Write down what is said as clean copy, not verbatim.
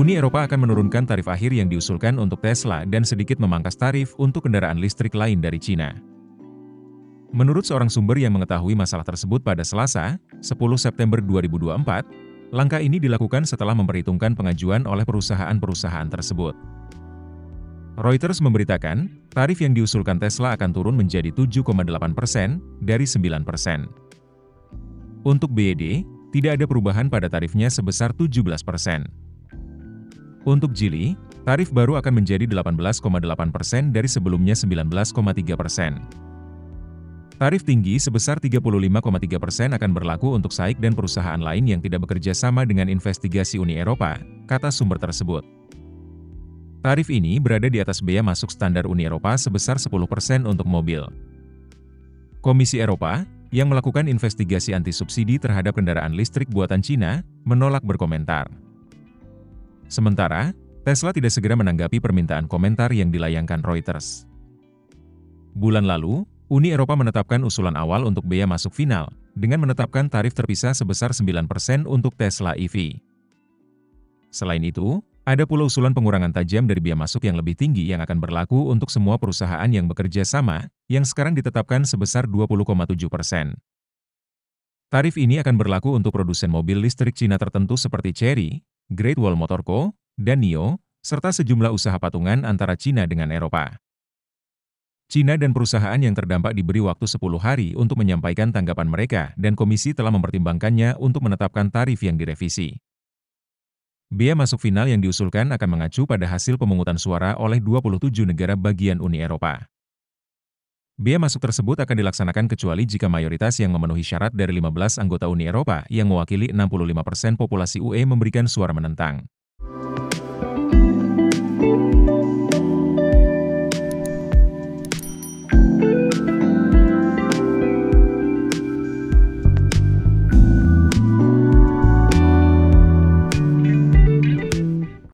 Uni Eropa akan menurunkan tarif akhir yang diusulkan untuk Tesla dan sedikit memangkas tarif untuk kendaraan listrik lain dari Cina. Menurut seorang sumber yang mengetahui masalah tersebut pada Selasa, 10 September 2024, langkah ini dilakukan setelah memperhitungkan pengajuan oleh perusahaan-perusahaan tersebut. Reuters memberitakan, tarif yang diusulkan Tesla akan turun menjadi 7,8% dari 9%. Untuk BYD, tidak ada perubahan pada tarifnya sebesar 17%. Untuk Geely, tarif baru akan menjadi 18,8% dari sebelumnya 19,3%. Tarif tinggi sebesar 35,3% akan berlaku untuk SAIC dan perusahaan lain yang tidak bekerja sama dengan investigasi Uni Eropa, kata sumber tersebut. Tarif ini berada di atas bea masuk standar Uni Eropa sebesar 10% untuk mobil. Komisi Eropa, yang melakukan investigasi anti-subsidi terhadap kendaraan listrik buatan Cina, menolak berkomentar. Sementara, Tesla tidak segera menanggapi permintaan komentar yang dilayangkan Reuters. Bulan lalu, Uni Eropa menetapkan usulan awal untuk bea masuk final, dengan menetapkan tarif terpisah sebesar 9% untuk Tesla EV. Selain itu, ada pula usulan pengurangan tajam dari bea masuk yang lebih tinggi yang akan berlaku untuk semua perusahaan yang bekerja sama, yang sekarang ditetapkan sebesar 20,7%. Tarif ini akan berlaku untuk produsen mobil listrik Cina tertentu seperti Chery, Great Wall Motor Co., dan NIO, serta sejumlah usaha patungan antara Cina dengan Eropa. Cina dan perusahaan yang terdampak diberi waktu 10 hari untuk menyampaikan tanggapan mereka dan komisi telah mempertimbangkannya untuk menetapkan tarif yang direvisi. Bea masuk final yang diusulkan akan mengacu pada hasil pemungutan suara oleh 27 negara bagian Uni Eropa. Bea masuk tersebut akan dilaksanakan kecuali jika mayoritas yang memenuhi syarat dari 15 anggota Uni Eropa yang mewakili 65% populasi UE memberikan suara menentang.